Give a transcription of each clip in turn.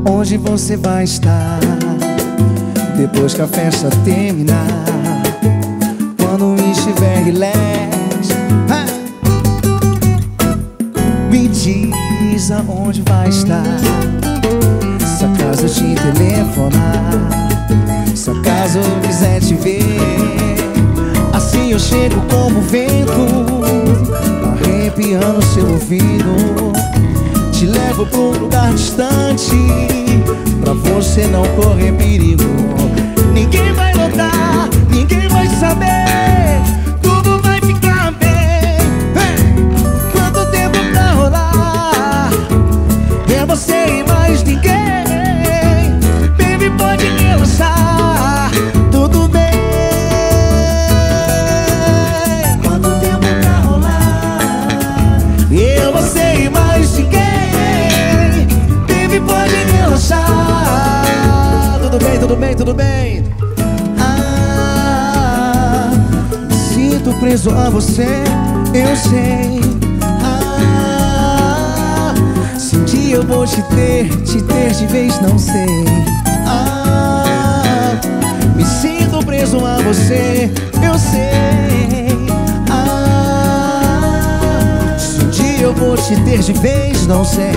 onde você vai estar depois que a festa terminar. Quando estiver relax, me diz aonde vai estar. Se acaso eu te telefonar, se acaso eu quiser te ver, assim eu chego como vento, arrepiando seu ouvido. Te levo pra um lugar distante, pra você não correr perigo. Ninguém vai notar, ninguém vai saber, tudo vai ficar bem. Quanto tempo pra rolar, é você e mais ninguém. Baby, pode relaxar, tudo bem. Quanto tempo pra rolar, eu, você e mais ninguém. Baby, pode relaxar, tudo bem, tudo bem, tudo bem. Me sinto preso a você, eu sei. Se um dia eu vou te ter de vez, não sei. Me sinto preso a você, eu sei. Se um dia eu vou te ter de vez, não sei.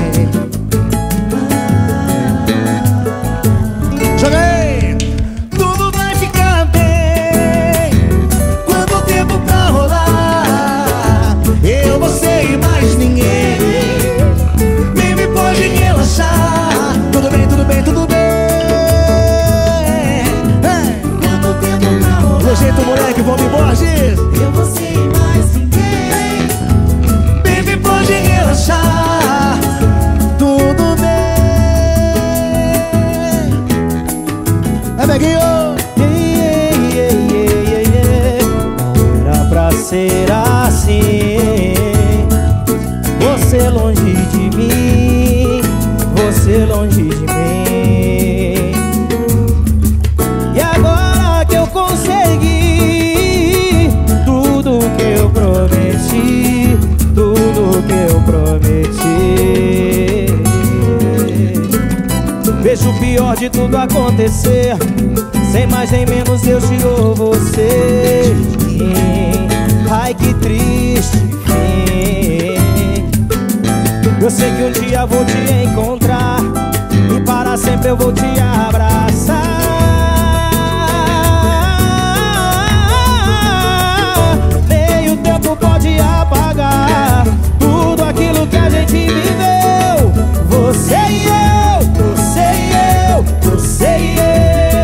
Joguei! Tudo vai ficar bem. Quanto tempo pra rolar, eu, você e mais ninguém. Baby, pode relaxar, tudo bem, tudo bem, tudo bem. Quanto tempo pra rolar, do jeito moleque, vamos Borges. Eu, você e mais ninguém. Baby, pode relaxar, tudo bem. É Beguinho! Não era pra ser assim. Você longe de mim, você longe de mim. E agora que eu consegui tudo que eu prometi, tudo que eu prometi, vejo o pior de tudo acontecer. Sem mais nem menos eu tiro você. Ai, que triste fim. Eu sei que um dia vou te encontrar e para sempre eu vou te abraçar. Nem o tempo pode apagar tudo aquilo que a gente viveu. Você e eu, você e eu, você e eu.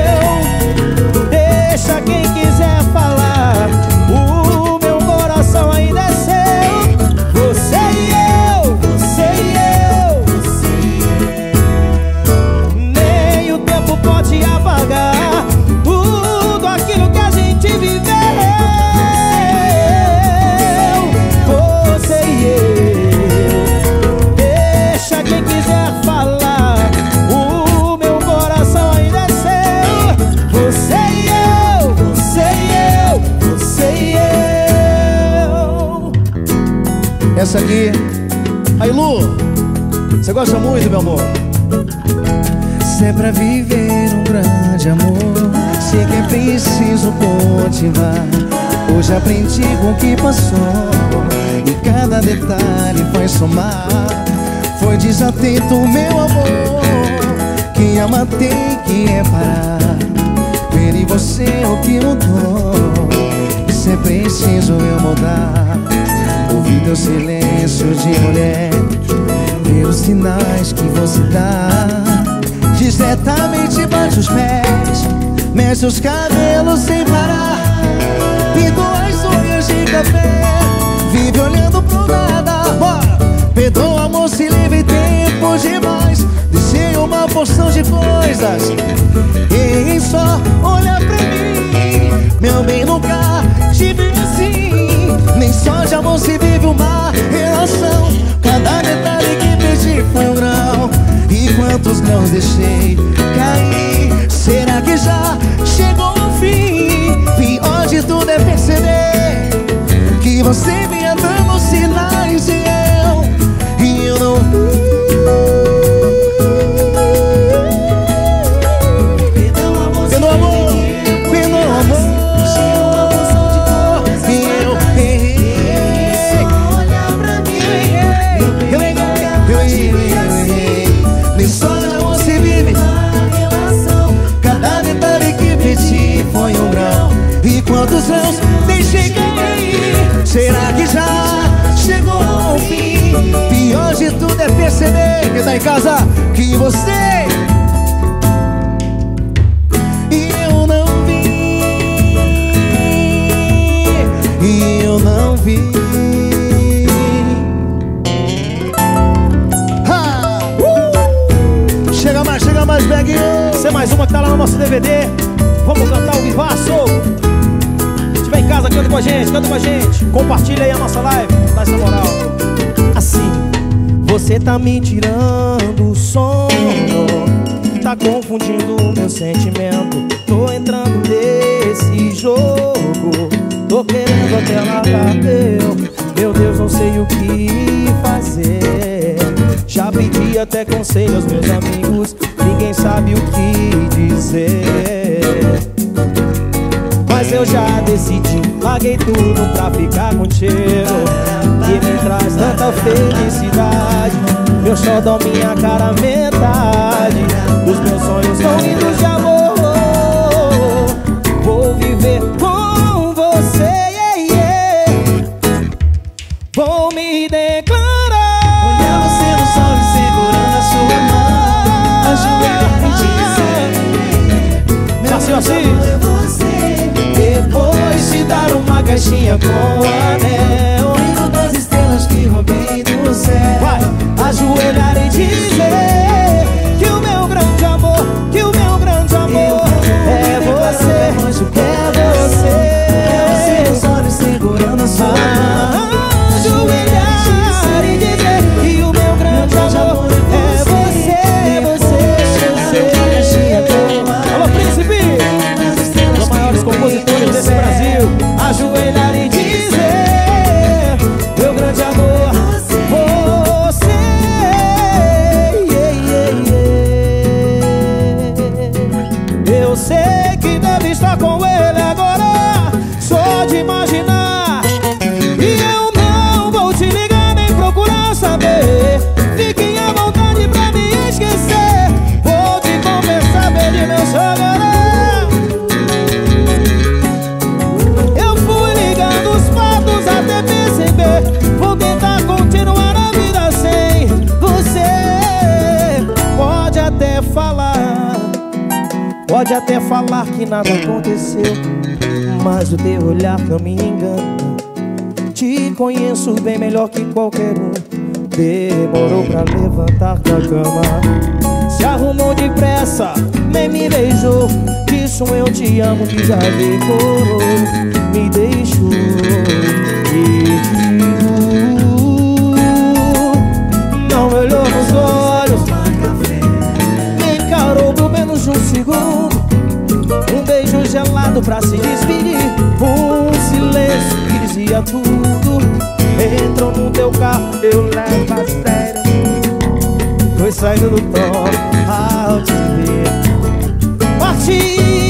Deixa quem quiser falar, o meu coração ainda é seu. Você e eu, você e eu, você e eu. Nem o tempo pode apagar tudo aquilo que a gente viveu. Você e eu. Deixa quem quiser falar, o meu coração ainda é seu. Você e eu, você e eu, você e eu. Essa aqui, aí Lu, você gosta muito, meu amor. Se é pra viver um grande amor, sei que é preciso cultivar. Hoje aprendi com o que passou e cada detalhe foi somar. Foi desatento, meu amor, que ama tem que reparar. Ver em você o que mudou, se é preciso eu mudar. Ouvir teu silêncio de mulher, ver os sinais que você dá. Discretamente bate os pés, mexe os cabelos sem parar, pintou as unhas de café, vive olhando pro nada. Bora! Perdoa, amor, se livre, tempo demais. Deixei uma porção de coisas e só olha pra mim. Meu bem, nunca te vi assim. Nem só de amor se vive uma relação. Cada detalhe que perdi foi um grão. E quantos grãos deixei cair? Será que já chegou ao fim? Pior de tudo é perceber que você vinha dando sinais e eu não vi. vai perceber, quem tá em casa, que você e eu não vi. Chega mais, Beguinho. Essa é mais uma que tá lá no nosso DVD. Vamos cantar o vivaço. Se estiver em casa, canta com a gente, compartilha aí a nossa live, dá essa moral. Assim, você tá me tirando o sono, tá confundindo o meu sentimento. Tô entrando nesse jogo, tô querendo até largar meu Deus, não sei o que fazer. Já pedi até conselho aos meus amigos, ninguém sabe o que dizer. Mas eu já decidi, larguei tudo pra ficar contigo, que me traz tanta felicidade. Meu xodó, minha cara, metade. Os meus sonhos são lindos de amor. Vou viver com você, vou me declarar. Olhar você no sol e segurando a sua mão, ajoelhar e dizer: Assim, assim. Depois te dar uma caixinha com anel e 2 estrelas que roubei do céu. Vai. Ajoelhar e dizer que o meu grande amor, é você, é você. É você, os olhos segurando a sua mão. Ajoelhar e dizer que o meu grande amor é você. Alô, Príncipe, um dos maiores compositores desse Brasil. Ajoelhar e dizer meu grande amor, você. Eu sei que deve estar com ele agora, só de imaginar. E eu não vou te ligar nem procurar saber. Fiquem à vontade pra me esquecer. Vou te confessar, perdi meu agora. Eu fui ligando os fatos até perceber. Vou tentar continuar a vida sem você. Pode até falar que nada aconteceu, mas o teu olhar não me engana. Te conheço bem melhor que qualquer um. Demorou pra levantar da cama, se arrumou depressa, nem me beijou. Disse eu te amo que já decorou. Me deixou e não me olhou nos olhos, me encarou por menos de um segundo. Um beijo gelado pra se despedir, um silêncio que dizia tudo. Entrou no teu carro, eu levo a sério. Foi saindo do tom ao te ver. Parti